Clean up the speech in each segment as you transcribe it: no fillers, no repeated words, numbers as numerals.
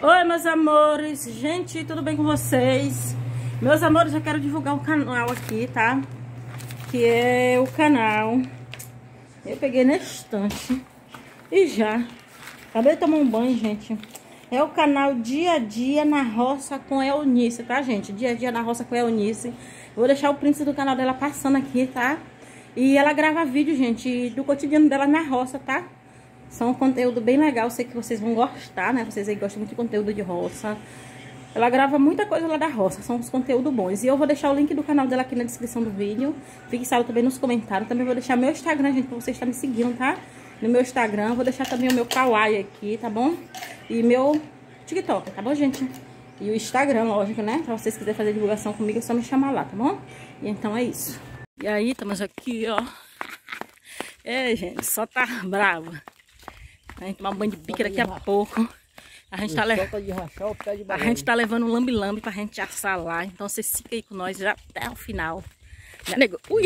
Oi, meus amores, gente, tudo bem com vocês? Meus amores, eu quero divulgar um canal aqui, tá? Que é o canal... Eu peguei na estante e já acabei de tomar um banho, gente. É o canal Dia a Dia na Roça com Eunice, tá, gente? Dia a Dia na Roça com Eunice. Vou deixar o print do canal dela passando aqui, tá? E ela grava vídeo, gente, do cotidiano dela na roça, tá? São um conteúdo bem legal, sei que vocês vão gostar, né? Vocês aí gostam muito de conteúdo de roça. Ela grava muita coisa lá da roça, são uns conteúdos bons. E eu vou deixar o link do canal dela aqui na descrição do vídeo. Fixado também nos comentários. Também vou deixar meu Instagram, gente, pra vocês estarem me seguindo, tá? No meu Instagram, vou deixar também o meu Kawaii aqui, tá bom? E meu TikTok, tá bom, gente? E o Instagram, lógico, né? Pra vocês quiserem fazer divulgação comigo, é só me chamar lá, tá bom? E então é isso. E aí, estamos aqui, ó. É, gente, só tá brava. A gente tomar um banho de pique daqui a pouco. A gente tá levando um lambe-lambe pra gente assar lá. Então vocês ficam aí com nós já até o final. Já negou? Ui!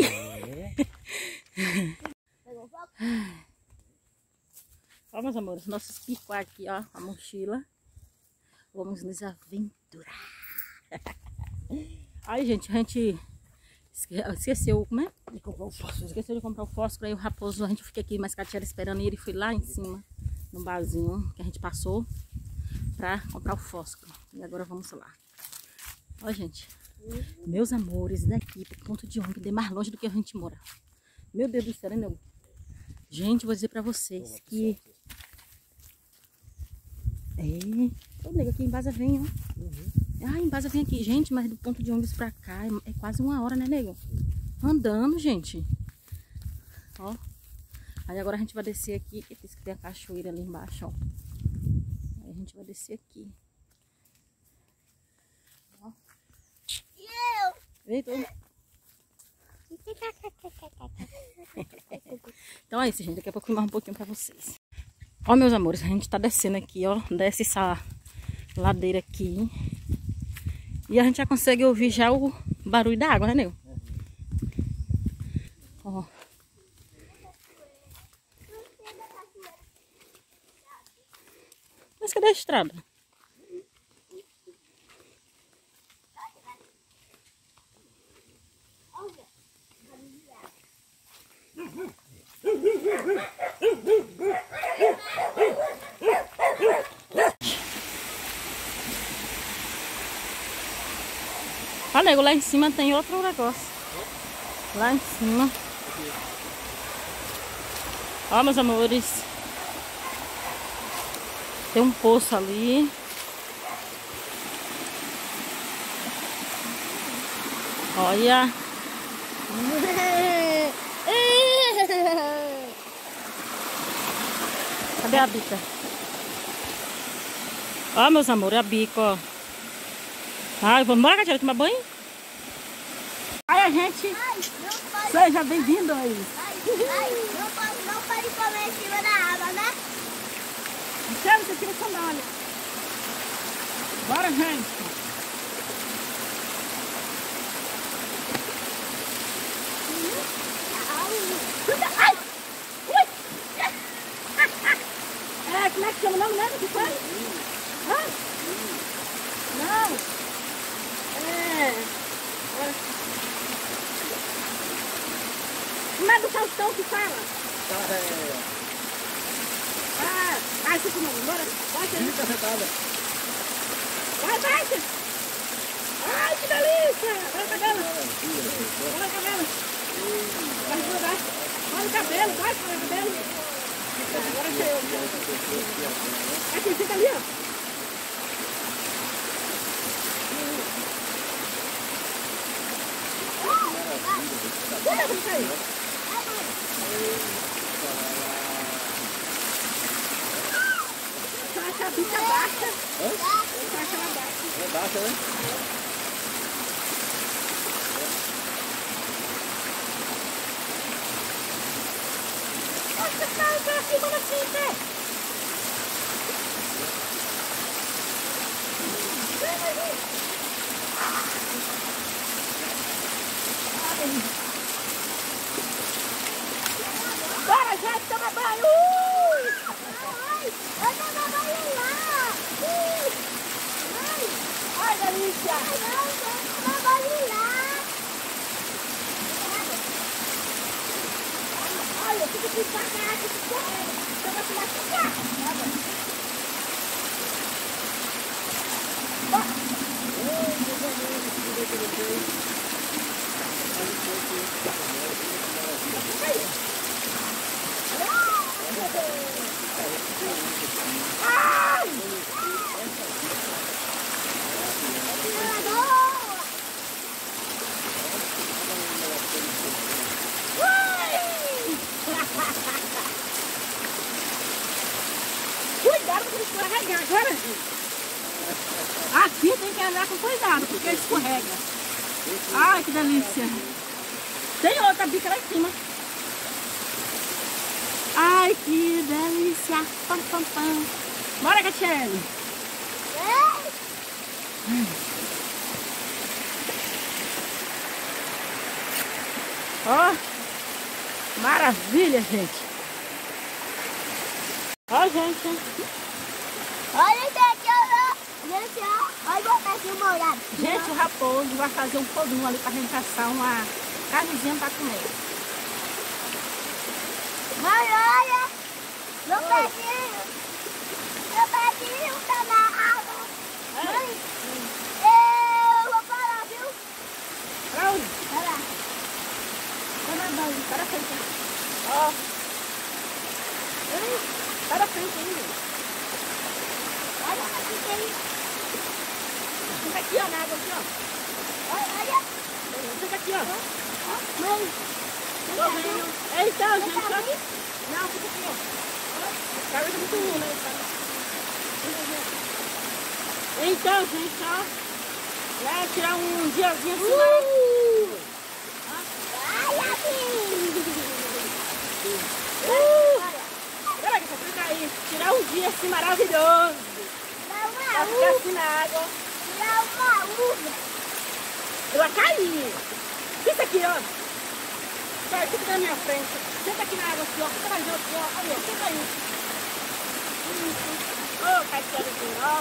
Ó, meus amores, nossos picuá aqui, ó. A mochila. Vamos nos aventurar. Aí, gente, a gente esqueceu, como é? Esqueceu de comprar o fósforo. Aí o Raposo, a gente fica aqui mais cateada esperando. E ele foi lá em cima, no barzinho que a gente passou pra comprar o fósforo. E agora vamos lá. Ó, gente. Meus amores, daqui pro ponto de ônibus é mais longe do que a gente mora. Meu Deus do céu, né, meu? Gente, vou dizer pra vocês que... Ô, nego, aqui em Embasa vem, ó. Ah, Embasa vem aqui. Gente, mas do ponto de ônibus pra cá é quase 1 hora, né, nego? Andando, gente. Ó. Aí agora a gente vai descer aqui. Que diz que tem a cachoeira ali embaixo, ó. Aí a gente vai descer aqui. Ó. Eita. Então é isso, gente. Daqui a pouco eu mais um pouquinho pra vocês. Ó, meus amores, a gente tá descendo aqui, ó. Desce essa ladeira aqui. E a gente já consegue ouvir já o barulho da água, né, nego? Ó. Mas cadê a estrada? Ó, nego, lá em cima tem outro negócio. Lá em cima. Ó, meus amores. Tem um poço ali. Olha. Cadê a bica? Ó, meus amores, a bica, ó. Ai, vamos embora, Catiara, tomar banho? Ai, a gente... Seja bem-vindo aí. Não pode comer em cima da água, né? Michele, você tira a sandália. Bora, gente. Ai! Ui! Como é que chama o nome, né? Que foi? Não. Como é do Faustão que fala? Vai, fica não, bora. Vai, fica sentada. Vai. Ai, que delícia. Olha o cabelo. Olha o cabelo, vai, olha o cabelo. Agora chegou. Aqui, fica ali, ó. A bicha baixa. Baixa ela baixa. É baixa, né? Nossa, cara, pra cima da fita. Bora, gente, toma banho! Ai, eu tava banho lá! delícia! Não vou ir lá. Olha, fica aqui pra cá, que escorrega. Eu vou tirar aqui, tá? Ai! Cuidado para escorregar agora. Aqui tem que andar com cuidado, porque escorrega. Ai, que delícia. Tem outra bica lá em cima. Ai, que delícia. Pam, pam, pam. Bora, Catiele. Ó, maravilha, gente. Ó, gente. Olha isso aqui, ó. Gente, ó. Olha o pezinho molhado. Gente, o Raposo vai fazer um foguinho ali pra gente assar uma carnezinha pra comer. Mãe, olha. Meu pezinho. Meu pezinho tá na água. Mãe, eu vou parar, viu? Pra onde? Vai lá. Toma banho, para frente. Ó. Para frente aí. Olha aqui, tem. Fica aqui, ó, na água aqui, ó. Olha. Fica aqui, ó. Mãe. Tô vendo. Eita, gente, ó. Não, fica aqui, ó. Cara, tá muito ruim, né? Então, gente, ó. Vai tirar um diazinho assim, Olha aqui. Olha que fica aí. Tirar um dia assim maravilhoso. Dá Pra uma ficar uva. assim na água. Dá uma uva. Eu vou cair. Fica aqui, ó. Vai, fica na minha frente. Senta aqui na água aqui, ó. Fica na água aqui, ó. Olha, fica aí. Ô, Catiele aqui, ó.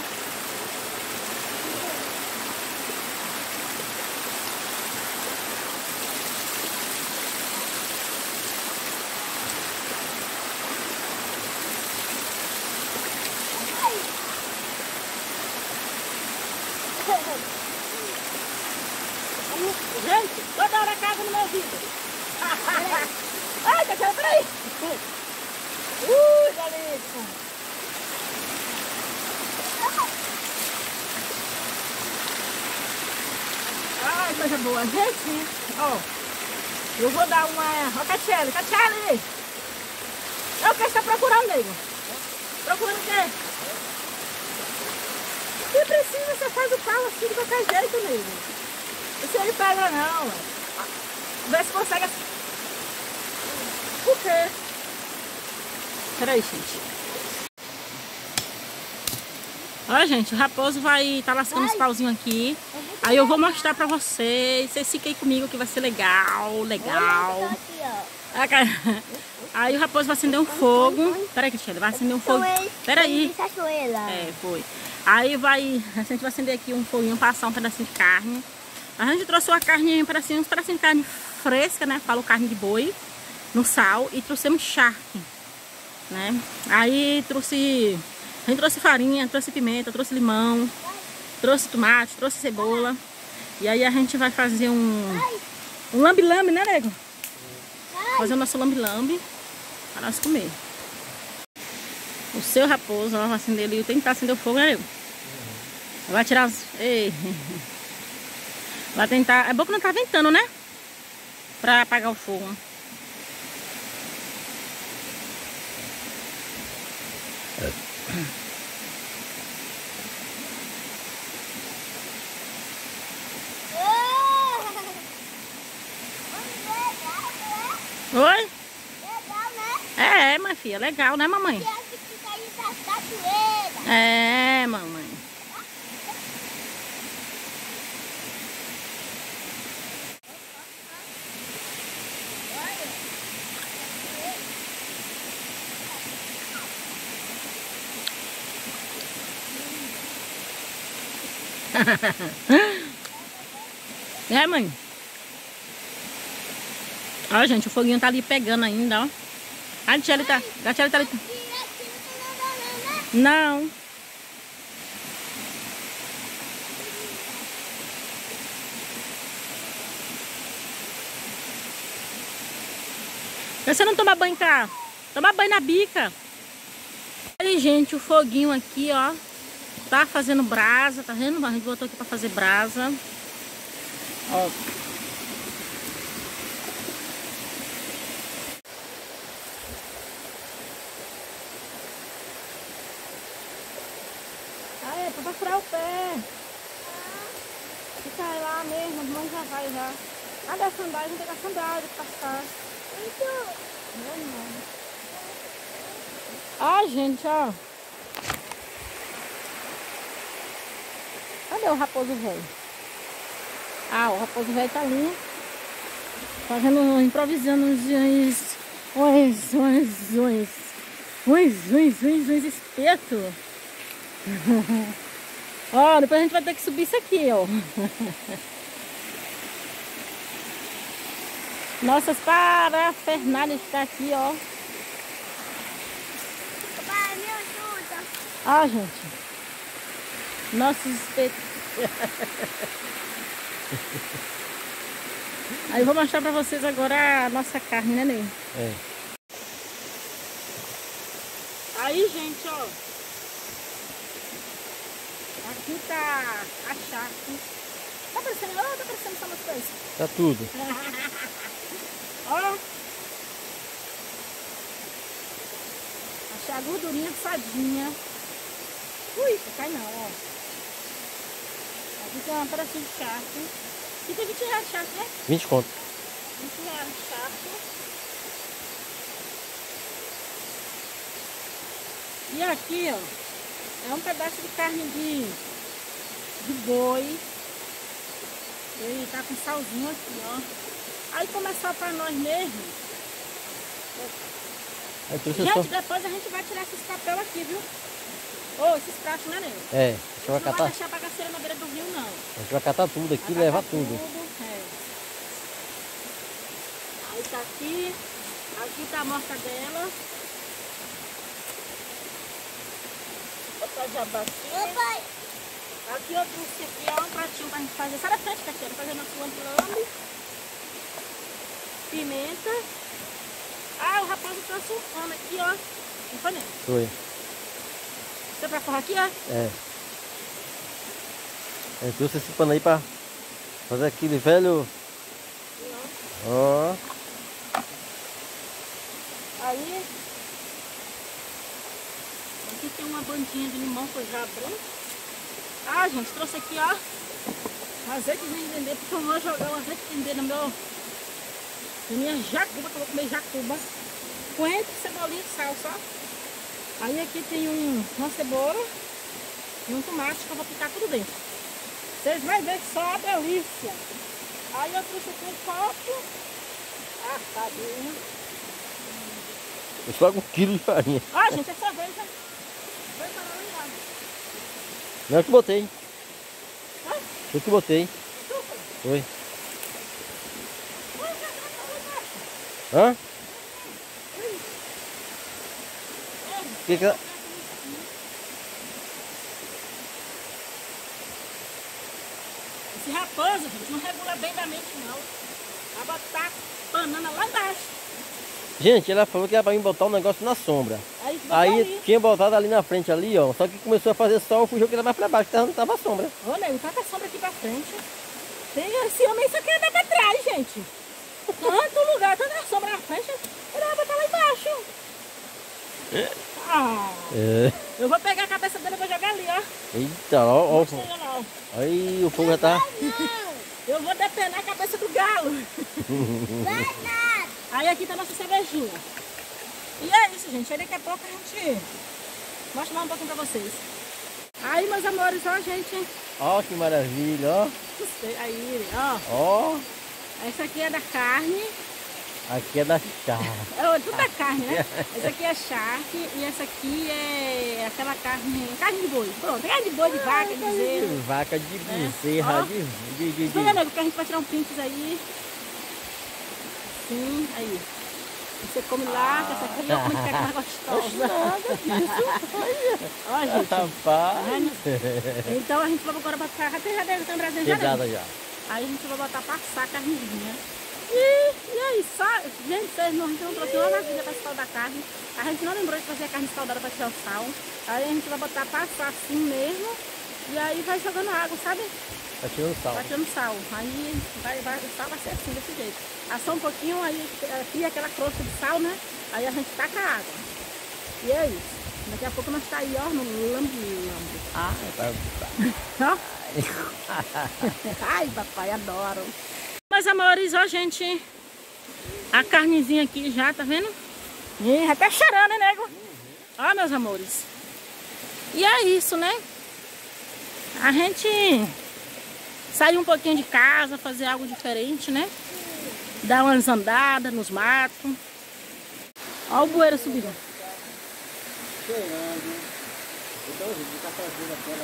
Gente, toda hora caga no meu ouvido. Ai, Catiele, peraí. Delícia. Ai, coisa boa. Gente, ó. Eu vou dar uma... Ó, Catiele, Catiele. É o que você está procurando, nego? Procurando o quê? Se precisa, você faz o pau assim de qualquer jeito, nego. Não precisa de pedra, não. Vê se consegue... Por quê? Peraí, gente. Ó, gente, o Raposo vai estar lascando os pauzinhos aqui. Aí eu vou mostrar pra vocês. Vocês fiquem comigo que vai ser legal, legal. Olha aqui, ó. Aí o Raposo vai acender um fogo. Peraí, Cristiane, vai acender um fogo. Peraí. É, foi. Aí a gente vai acender aqui um foguinho, passar um pedacinho de carne. A gente trouxe uma carne, uns pedacinhos de carne fresca, né? Falo carne de boi, no sal. E trouxemos charque, né? Aí a gente trouxe farinha, trouxe pimenta, trouxe limão, trouxe tomate, trouxe cebola. E aí a gente vai fazer um lambe-lambe, né, nego? Fazer o nosso lambe-lambe para nós comer. O seu Raposo, ó, vai acender ali, tentar acender o fogo, né, nego? Vai tirar as... Ei. Vai tentar... É bom que não tá ventando, né? Pra apagar o fogo. Oi? Legal, né? É, minha filha, legal, né, mamãe? Tem que ficar aí da cachoeira. É, mamãe. É, mãe? Ó, gente, o foguinho tá ali pegando ainda, ó. A Tchelle tá ali. Não. Você não toma banho cá? Toma banho na bica. Aí, gente, o foguinho aqui, ó. Tá fazendo brasa, tá vendo? A gente botou aqui pra fazer brasa. Ó. Ah, é pra furar o pé. Fica aí lá mesmo, a mãe já vai já. Cadê a sandália? Não tem a sandália pra passar. Não. Ah, gente, ó. Cadê o raposo velho? Ah, o raposo velho tá ali. Fazendo, improvisando uns espetos. Ó, depois a gente vai ter que subir isso aqui, ó. Nossas parafernálias tá aqui, ó. Papai, me ajuda. Ó, gente. Nossos espetos. Aí eu vou mostrar pra vocês agora a nossa carne, né, Ney? É. Aí, gente, ó. Aqui tá a charque. Tá parecendo só umas coisas. Tá tudo. Ó. Achei a gordurinha assadinha. Ui, não cai não, ó. Aqui tem uma pedacinho de charque. Fica 20 reais de charque, né? 20 conto. 20 reais de charque. E aqui, ó, é um pedaço de carne de boi. Ele tá com salzinho aqui, ó. Aí começou pra nós mesmo. Gente, depois a gente vai tirar esses papel aqui, viu? Ô, esses pratos, né, Ney? É, a gente vai Não vai catar. deixar bagaceira na beira do rio, não. A gente vai catar tudo aqui e Vai levar catar tudo. É. Aí tá aqui. Aqui tá a mortadela. Botar jabacinha. Papai. Aqui eu trouxe aqui, ó, um pratinho pra gente fazer. Sai da frente, Caxiana, fazer nosso lambe-lambe. Pimenta. Ah, o rapaz trouxe um pano aqui, ó. Um paninho. Foi. Você pra forrar aqui, ó? É. Eu trouxe esse pano aí pra fazer aquele velho. Ó. Aí. Aqui tem uma bandinha de limão que eu já abri. Ah, gente, trouxe aqui, ó. Um azeite de dendê, porque eu vou jogar um azeite de dendê na minha jacuba, que eu vou comer jacuba. Coentro, cebolinha e salsa, ó. Aí aqui tem uma cebola e um tomate que eu vou picar tudo dentro. Vocês vão ver só a delícia. Aí eu trouxe aqui um copo. Ah, tadinho. Eu só com 1 quilo de farinha. Ah, gente, é cerveja. Vai para lá. Não, eu que botei. Hã? Eu que botei. Foi. Hã? Que é? Esse raposo, gente, não regula bem da mente, não. Vai botar banana lá embaixo. Gente, ela falou que era pra mim botar um negócio na sombra. Aí Aí tinha botado ali na frente ali, ó. Só que começou a fazer sol, eu fui jogar mais pra baixo, não tava sombra. Olha, ele tá com a sombra aqui pra frente. Tem esse homem, isso aqui anda pra trás, gente. Tanto lugar, tanta sombra na frente, ele vai botar lá embaixo. Ah, É. eu vou pegar a cabeça dele e vou jogar ali, ó. Eita, ó. Não chega, não. Aí o fogo já tá. Eu vou depenar a cabeça do galo. Vai nada. Aí aqui tá a nossa cervejinha. E é isso, gente. Aí daqui a pouco a gente mostra mais um pouquinho pra vocês. Aí, meus amores, ó, gente. Ó, que maravilha, ó. Aí, ó. Ó. Essa aqui é da carne. Aqui é da charque. É tudo é carne, né? Essa aqui é charque e essa aqui é aquela carne de boi. Pronto, carne de boi, de vaca, de bezerro. De vaca, de bezerra, Ó. de... Tá vendo? Porque a gente vai tirar um prints aí. Sim, aí. Você come lá, que essa aqui eu como que é mais gostosa. Ó, gente. Rapaz. Então a gente vai agora botar. Já tem um Brasil Quebrada já. Aí a gente vai botar passar a carnezinha. E aí, só, gente, a gente não trouxe uma vasilha para escaldar a carne. A gente não lembrou de fazer a carne escaldada para tirar o sal. Aí a gente vai botar passar assim mesmo. E aí vai jogando água, sabe? Tá tirando sal. Tá tirando sal. Aí o sal vai ser assim, desse jeito. Assou um pouquinho, aí cria aquela crosta de sal, né? Aí a gente taca a água. E é isso. Daqui a pouco nós tá aí, ó, no lambe-lambe. Ah, Ó. Ai, papai, adoro. Meus amores, ó, gente. A carnezinha aqui já, tá vendo? Ih, já tá cheirando, hein, nego? Ó, meus amores. E é isso, né? A gente sair um pouquinho de casa, fazer algo diferente, né? Dar umas andadas nos matos. Ó o bueiro subindo. cheirando. Então, gente, tá fazendo aquela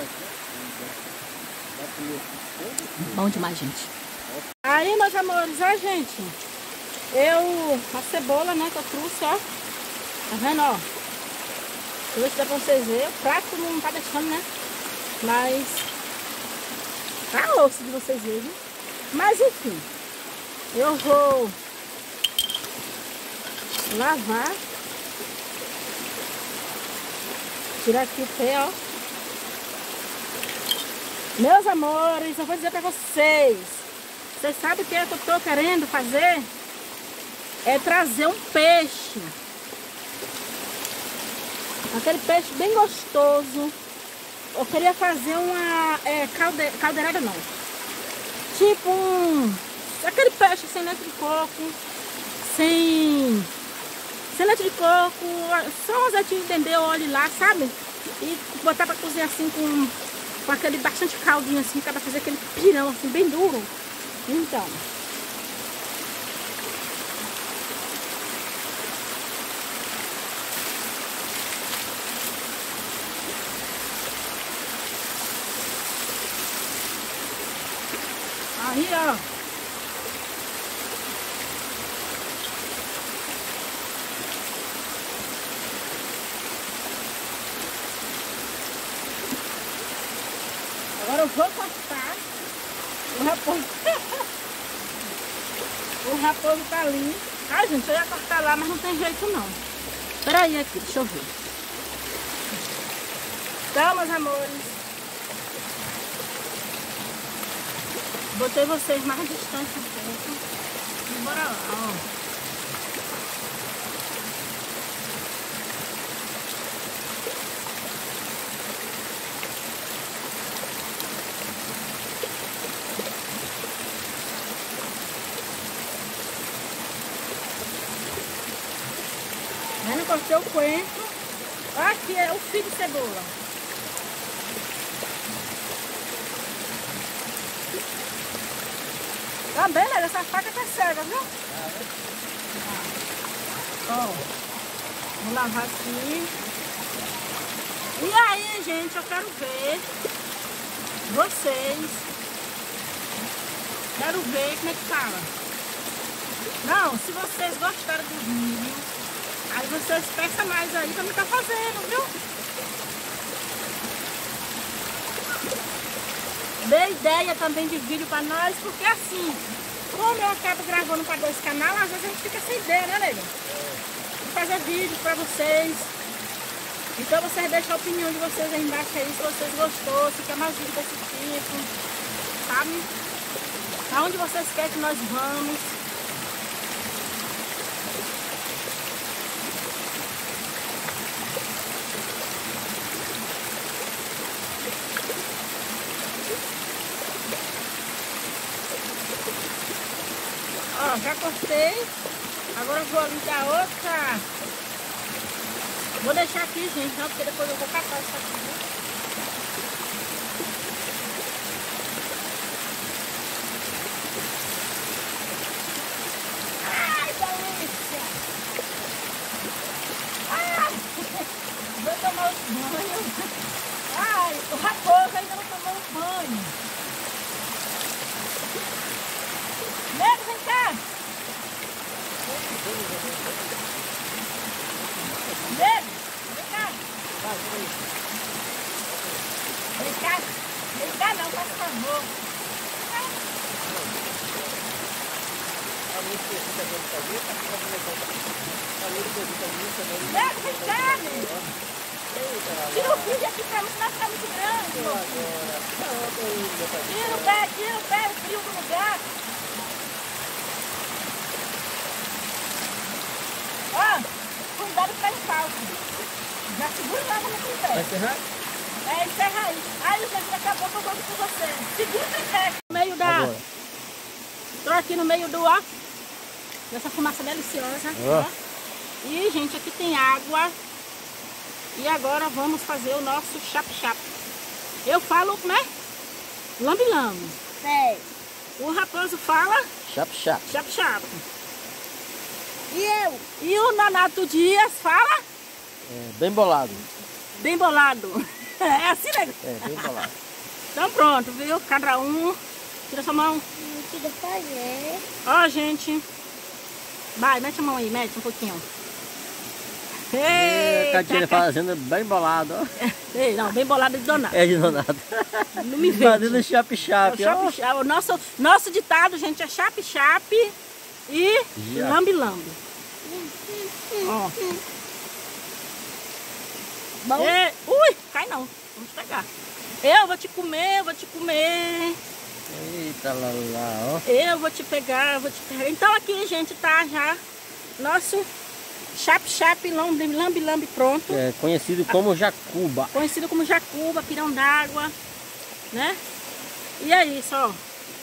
aqui. Bom demais, gente. Aí, meus amores, ó, gente. A cebola, né, que eu trouxe, ó. Tá vendo, ó? Deixa eu ver se dá pra vocês verem. O prato não tá deixando, né? Mas tá osso de vocês verem. Mas, enfim. Eu vou lavar. Tirar aqui o pé, ó. Meus amores, eu vou dizer pra vocês. Vocês sabem o que eu tô querendo fazer? É trazer um peixe. Aquele peixe bem gostoso. Eu queria fazer uma caldeirada não. Tipo aquele peixe sem leite de coco. Sem leite de coco. Só um azeitinho de dendê, óleo lá, sabe? E botar pra cozinhar assim com aquele bastante caldinho assim. Pra fazer aquele pirão assim, bem duro. Então... Aí, ó. Agora eu vou cortar o raposo. O raposo tá ali. Ai, gente, eu ia cortar lá, mas não tem jeito não. Peraí aqui, deixa eu ver. Então, meus amores. Botei vocês mais distante um pouco. E bora lá, ó. Vendo, cortei o coentro. Aqui é o fio de cebola. Também, né? Essa faca tá cega, viu? Ó, vou lavar aqui. E aí, gente, eu quero ver vocês. Quero ver como é que fala. Não, se vocês gostaram do vídeo, aí vocês peçam mais aí pra me tá fazendo, viu? Dê ideia também de vídeo pra nós, porque assim, como eu acabo gravando para 2 canais, às vezes a gente fica sem ideia, né, nego? Fazer vídeo pra vocês. Então vocês deixam a opinião de vocês aí embaixo aí, se vocês gostou, se quer mais vídeo desse tipo, sabe? Aonde vocês querem que nós vamos. Ó, já cortei. Agora eu vou ali dar outra. Vou deixar aqui, gente, não, porque depois eu vou catar isso aqui, né? Ai, Vem cá. Vem cá não, faz favor. Vem cá, tira o vídeo aqui pra mim, senão fica muito grande. Tira o pé, o frio do lugar. Ó, cuidado pra falso. Já segura lá no tripé. Vai encerrar? Encerra aí. Aí, gente, daqui a pouco eu volto com você. Segura o tripé. No meio da... Agora. Tô aqui no meio do, ó, dessa fumaça deliciosa. Ó. E, gente, aqui tem água. E agora vamos fazer o nosso chap-chap. Eu falo, como é? Lambe-lambe. Sei. O Raposo fala Chap-chap. chap-chap. E eu? E o Nonato Dias fala É, bem bolado. bem bolado. É assim, né? É, bem bolado. Então pronto, viu? Cada um. Tira sua mão. Não tira fazer. Ó, gente. Vai, mete a mão aí, mete um pouquinho. E a Eita, Catinha fazendo bem bolado, ó. Ei, não, bem bolado de Donato. É de Donato. Não me vende. Fazendo chap-chap, ó. Chap-chap. O nosso ditado, gente, é chap-chap e Já. lambe-lambe. Ó. Bom. Ui, cai não. Vamos pegar. Eu vou te comer, eu vou te comer. Eita lá lá, ó. Eu vou te pegar, eu vou te pegar. Então aqui, gente, tá já nosso chap-chap, lambe-lambe pronto. É conhecido como jacuba. Conhecido como jacuba, pirão d'água, né? E é isso, ó.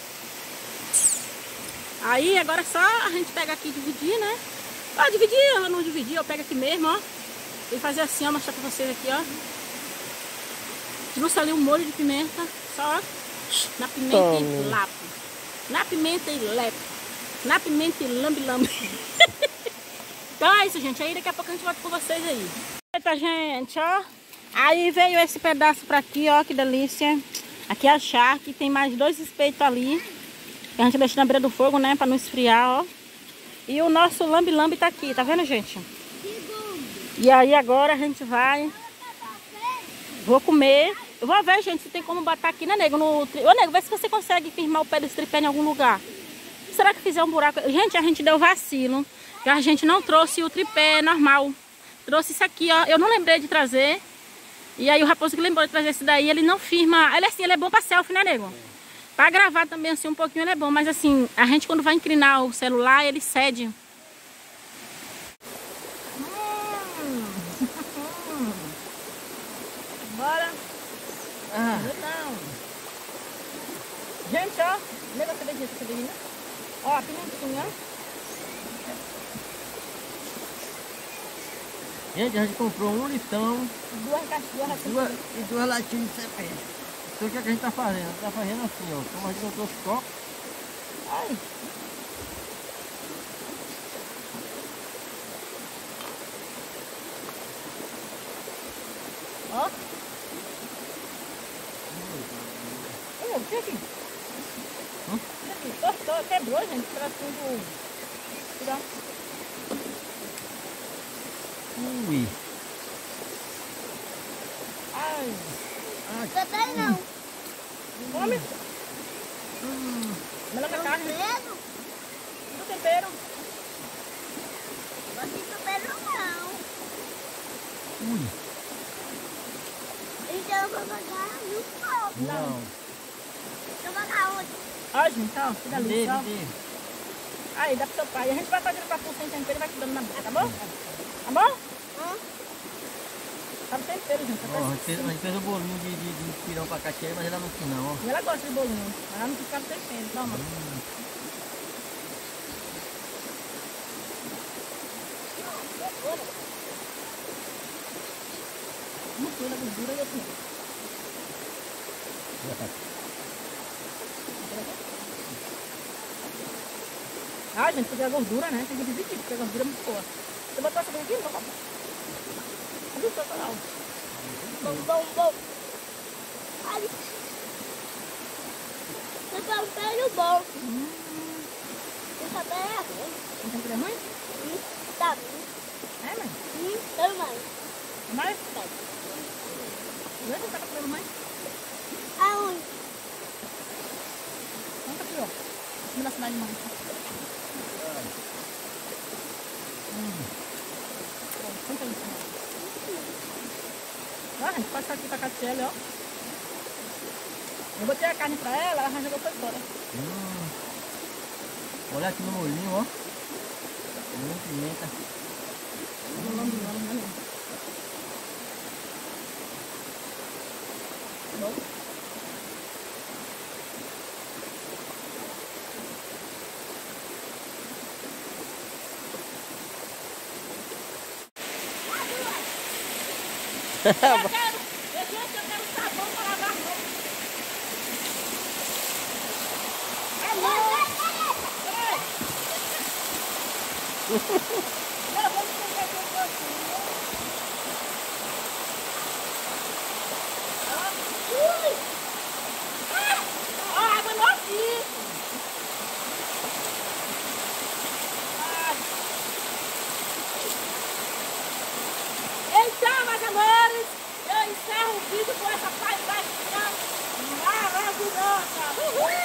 Aí agora é só a gente pegar aqui e dividir, né? Ó, dividir, eu não dividir, eu pego aqui mesmo, ó. E fazer assim, ó, mostrar pra vocês aqui, ó. Trouxe ali um molho de pimenta, só ó, na pimenta e lapo. Na pimenta e lepo. Na pimenta e lambe-lambe. Então é isso, gente. Aí daqui a pouco a gente volta com vocês aí. Eita, gente, ó. Aí veio esse pedaço pra aqui, ó, que delícia. Aqui é a charque, tem mais 2 espetos ali. Que a gente deixa na beira do fogo, né, pra não esfriar, ó. E o nosso lambe-lambe tá aqui, tá vendo, gente? E aí agora a gente vai... Vou comer. Eu vou ver, gente, se tem como botar aqui, né, nego? Ô, nego, vê se você consegue firmar o pé desse tripé em algum lugar. Será que fizer um buraco? Gente, a gente deu vacilo. Que a gente não trouxe o tripé normal. Trouxe isso aqui, ó. Eu não lembrei de trazer. E aí o Raposo que lembrou de trazer esse daí, ele não firma... Ele assim, ele é bom pra selfie, né, nego? Pra gravar também, assim, um pouquinho ele é bom. Mas assim, a gente quando vai inclinar o celular, ele cede. Bora. Não. Gente, ó. Leva essa beijinha, né? Ó, a pimentinha. Gente, a gente comprou 1 litrão Duas e 2 latinhas de cerveja. Então o que, é que a gente tá fazendo? A gente tá fazendo assim, ó. Como a gente não trouxe copo. Ai. Ó. O que é aqui? Aqui, quebrou, gente. Tracinho do... Tirar. Ui. Ai. Também não. Come. Melhor a carne. Tempero? Do tempero. Não tem tempero não. Ui. Então eu vou botar no fogo. Não. Eu vou botar onde? Ó, gente, ó. Que delícia, ó. Dê. Aí, dá pro seu pai. A gente vai fazendo pra sem tempero e vai te dando na boca, tá bom? Tá bom? Tá no tempero, gente. Ó, a gente fez um bolinho de pirão pra Catinha, mas ela não quis não, ó. E ela gosta de bolinho. Ela não fica no tempero. Toma. Uma coisa, gordura e assim. Ah, gente, porque a gordura, né? Tem que dividir, porque a gordura é muito boa. Você botou essa aqui? Não, papai. Cadê o seu canal? Bom. Ai. Tempero bom. Esse também é ruim. Não tem que é ruim? Tá. É, mãe? Tá, mãe. Mais? Vê se tá comendo mais. Aonde? Conta aqui, ó. Me dá sinal de mão. Conta aí. Ó, a gente passa aqui pra Catiele, ó. Eu botei a carne pra ela, ela jogou pra fora. Olha aqui no molhinho, ó. Muito pimenta. Eu quero sabão para lavar a mão. Água novinha. Então, meus amores, eu encerro o vídeo com essa paisagem maravilhosa. Uhul!